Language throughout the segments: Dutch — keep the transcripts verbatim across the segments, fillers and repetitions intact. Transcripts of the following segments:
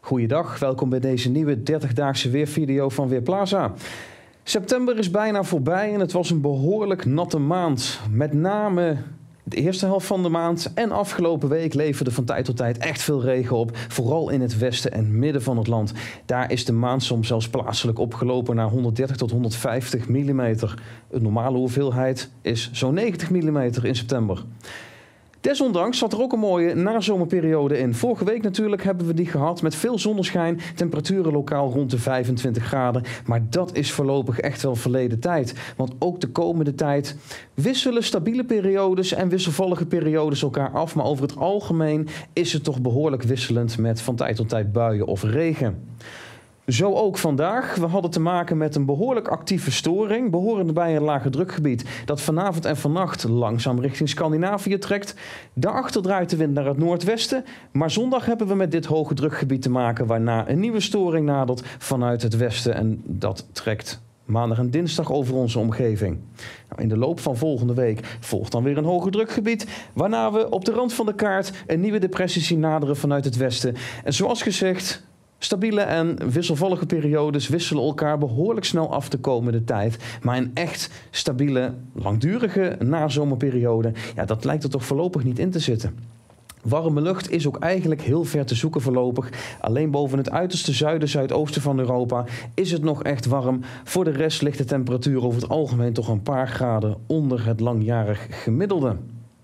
Goeiedag, welkom bij deze nieuwe dertig-daagse weervideo van Weerplaza. September is bijna voorbij en het was een behoorlijk natte maand. Met name de eerste helft van de maand en afgelopen week leverde van tijd tot tijd echt veel regen op. Vooral in het westen en midden van het land. Daar is de maand soms zelfs plaatselijk opgelopen naar honderddertig tot honderdvijftig millimeter. Een normale hoeveelheid is zo'n negentig millimeter in september. Desondanks zat er ook een mooie nazomerperiode in. Vorige week natuurlijk hebben we die gehad met veel zonneschijn, temperaturen lokaal rond de vijfentwintig graden. Maar dat is voorlopig echt wel verleden tijd. Want ook de komende tijd wisselen stabiele periodes en wisselvallige periodes elkaar af. Maar over het algemeen is het toch behoorlijk wisselend met van tijd tot tijd buien of regen. Zo ook vandaag. We hadden te maken met een behoorlijk actieve storing, behorende bij een lage drukgebied dat vanavond en vannacht langzaam richting Scandinavië trekt. Daarachter draait de wind naar het noordwesten, maar zondag hebben we met dit hoge drukgebied te maken waarna een nieuwe storing nadert vanuit het westen en dat trekt maandag en dinsdag over onze omgeving. Nou, in de loop van volgende week volgt dan weer een hoger drukgebied, waarna we op de rand van de kaart een nieuwe depressie zien naderen vanuit het westen. En zoals gezegd, stabiele en wisselvallige periodes wisselen elkaar behoorlijk snel af de komende tijd. Maar een echt stabiele, langdurige nazomerperiode, ja, dat lijkt er toch voorlopig niet in te zitten. Warme lucht is ook eigenlijk heel ver te zoeken voorlopig. Alleen boven het uiterste zuiden, zuidoosten van Europa is het nog echt warm. Voor de rest ligt de temperatuur over het algemeen toch een paar graden onder het langjarig gemiddelde.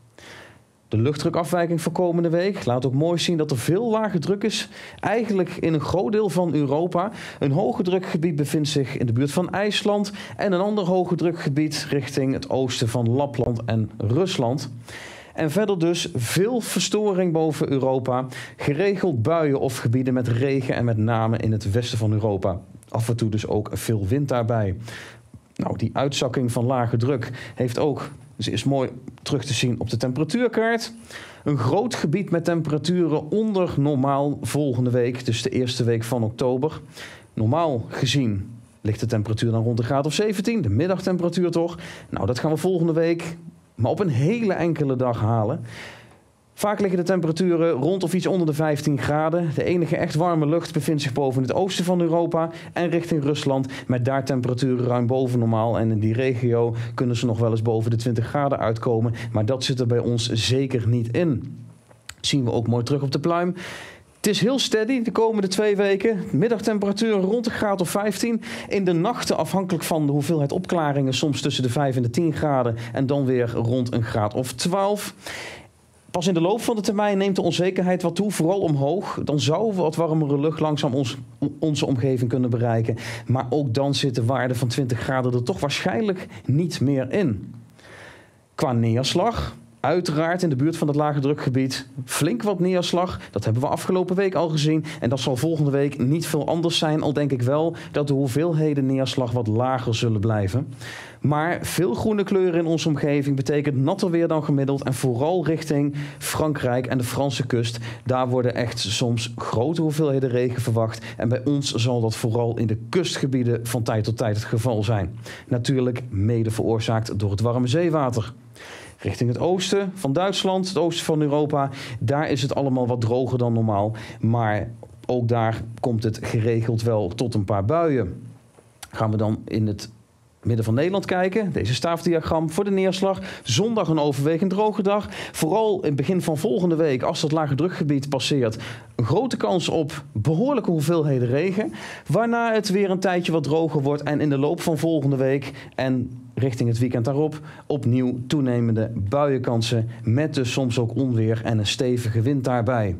De luchtdrukafwijking voor komende week laat ook mooi zien dat er veel lage druk is. Eigenlijk in een groot deel van Europa. Een hoge drukgebied bevindt zich in de buurt van IJsland. En een ander hoge drukgebied richting het oosten van Lapland en Rusland. En verder dus veel verstoring boven Europa. Geregeld buien of gebieden met regen en met name in het westen van Europa. Af en toe dus ook veel wind daarbij. Nou, die uitzakking van lage druk heeft ook, dus is mooi terug te zien op de temperatuurkaart. Een groot gebied met temperaturen onder normaal volgende week, dus de eerste week van oktober. Normaal gezien ligt de temperatuur dan rond een graad of zeventien, de middagtemperatuur toch. Nou, dat gaan we volgende week maar op een hele enkele dag halen. Vaak liggen de temperaturen rond of iets onder de vijftien graden. De enige echt warme lucht bevindt zich boven het oosten van Europa en richting Rusland, met daar temperaturen ruim boven normaal. En in die regio kunnen ze nog wel eens boven de twintig graden uitkomen, maar dat zit er bij ons zeker niet in. Zien we ook mooi terug op de pluim. Het is heel steady de komende twee weken. Middagtemperatuur rond een graad of vijftien. In de nachten afhankelijk van de hoeveelheid opklaringen soms tussen de vijf en de tien graden en dan weer rond een graad of twaalf. Pas in de loop van de termijn neemt de onzekerheid wat toe, vooral omhoog. Dan zou wat warmere lucht langzaam ons, onze omgeving kunnen bereiken. Maar ook dan zit de waarde van twintig graden er toch waarschijnlijk niet meer in. Qua neerslag, uiteraard in de buurt van het lage drukgebied flink wat neerslag. Dat hebben we afgelopen week al gezien. En dat zal volgende week niet veel anders zijn. Al denk ik wel dat de hoeveelheden neerslag wat lager zullen blijven. Maar veel groene kleuren in onze omgeving betekent natter weer dan gemiddeld. En vooral richting Frankrijk en de Franse kust. Daar worden echt soms grote hoeveelheden regen verwacht. En bij ons zal dat vooral in de kustgebieden van tijd tot tijd het geval zijn. Natuurlijk mede veroorzaakt door het warme zeewater. Richting het oosten van Duitsland, het oosten van Europa, daar is het allemaal wat droger dan normaal. Maar ook daar komt het geregeld wel tot een paar buien. Gaan we dan in het midden van Nederland kijken, deze staafdiagram voor de neerslag. Zondag een overwegend droge dag. Vooral in het begin van volgende week, als dat lage drukgebied passeert, een grote kans op behoorlijke hoeveelheden regen. Waarna het weer een tijdje wat droger wordt en in de loop van volgende week en richting het weekend daarop opnieuw toenemende buienkansen met dus soms ook onweer en een stevige wind daarbij.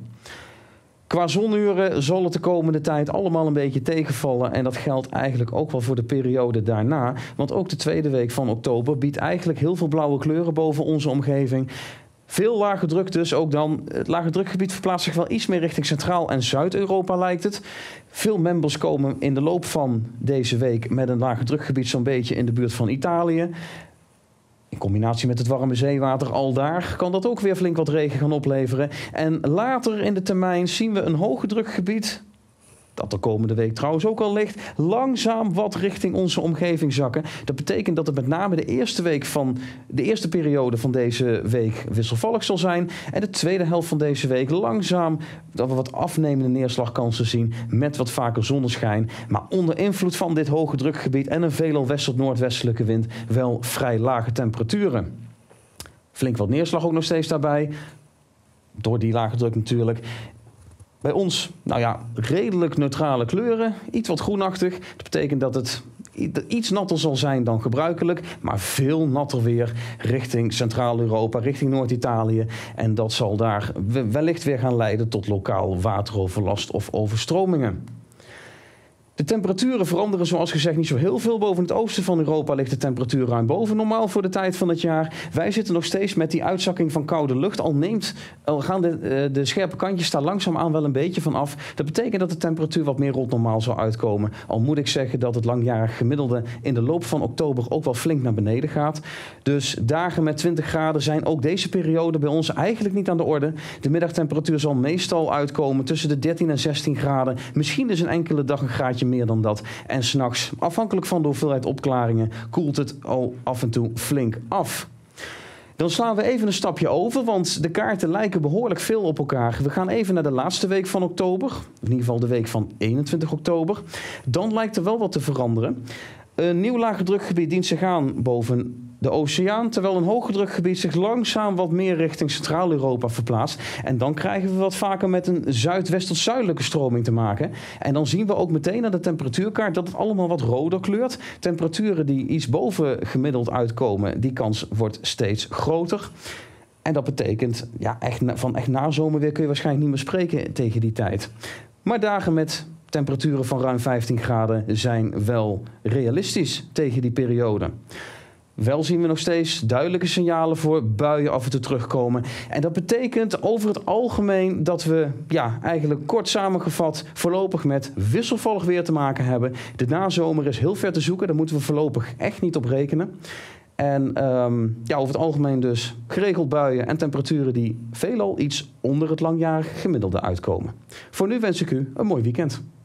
Qua zonuren zal het de komende tijd allemaal een beetje tegenvallen en dat geldt eigenlijk ook wel voor de periode daarna. Want ook de tweede week van oktober biedt eigenlijk heel veel blauwe kleuren boven onze omgeving. Veel lage druk dus ook dan. Het lage drukgebied verplaatst zich wel iets meer richting Centraal- en Zuid-Europa lijkt het. Veel members komen in de loop van deze week met een lage drukgebied zo'n beetje in de buurt van Italië. In combinatie met het warme zeewater al daar kan dat ook weer flink wat regen gaan opleveren. En later in de termijn zien we een hoge drukgebied dat de komende week trouwens ook al ligt, langzaam wat richting onze omgeving zakken. Dat betekent dat het met name de eerste week van de eerste periode van deze week wisselvallig zal zijn. En de tweede helft van deze week langzaam dat we wat afnemende neerslagkansen zien met wat vaker zonneschijn. Maar onder invloed van dit hoge drukgebied en een veelal west- tot noordwestelijke wind wel vrij lage temperaturen. Flink wat neerslag ook nog steeds daarbij. Door die lage druk natuurlijk. Bij ons, nou ja, redelijk neutrale kleuren. Iets wat groenachtig. Dat betekent dat het iets natter zal zijn dan gebruikelijk. Maar veel natter weer richting Centraal-Europa, richting Noord-Italië. En dat zal daar wellicht weer gaan leiden tot lokaal wateroverlast of overstromingen. De temperaturen veranderen zoals gezegd niet zo heel veel. Boven het oosten van Europa ligt de temperatuur ruim boven normaal voor de tijd van het jaar. Wij zitten nog steeds met die uitzakking van koude lucht. Al, neemt, al gaan de, de scherpe kantjes daar langzaamaan wel een beetje van af. Dat betekent dat de temperatuur wat meer rond normaal zal uitkomen. Al moet ik zeggen dat het langjarig gemiddelde in de loop van oktober ook wel flink naar beneden gaat. Dus dagen met twintig graden zijn ook deze periode bij ons eigenlijk niet aan de orde. De middagtemperatuur zal meestal uitkomen tussen de dertien en zestien graden. Misschien dus een enkele dag een graadje meer dan dat. En 's nachts, afhankelijk van de hoeveelheid opklaringen, koelt het al af en toe flink af. Dan slaan we even een stapje over, want de kaarten lijken behoorlijk veel op elkaar. We gaan even naar de laatste week van oktober. In ieder geval de week van eenentwintig oktober. Dan lijkt er wel wat te veranderen. Een nieuw lage drukgebied dient zich aan boven de oceaan, terwijl een hoge drukgebied zich langzaam wat meer richting Centraal-Europa verplaatst. En dan krijgen we wat vaker met een zuidwest tot zuidelijke stroming te maken. En dan zien we ook meteen aan de temperatuurkaart dat het allemaal wat roder kleurt. Temperaturen die iets boven gemiddeld uitkomen, die kans wordt steeds groter. En dat betekent, ja, echt, van echt nazomerweer kun je waarschijnlijk niet meer spreken tegen die tijd. Maar dagen met temperaturen van ruim vijftien graden zijn wel realistisch tegen die periode. Wel zien we nog steeds duidelijke signalen voor buien af en toe terugkomen. En dat betekent over het algemeen dat we, ja, eigenlijk kort samengevat voorlopig met wisselvallig weer te maken hebben. De nazomer is heel ver te zoeken, daar moeten we voorlopig echt niet op rekenen. En um, ja, over het algemeen dus geregeld buien en temperaturen die veelal iets onder het langjarig gemiddelde uitkomen. Voor nu wens ik u een mooi weekend.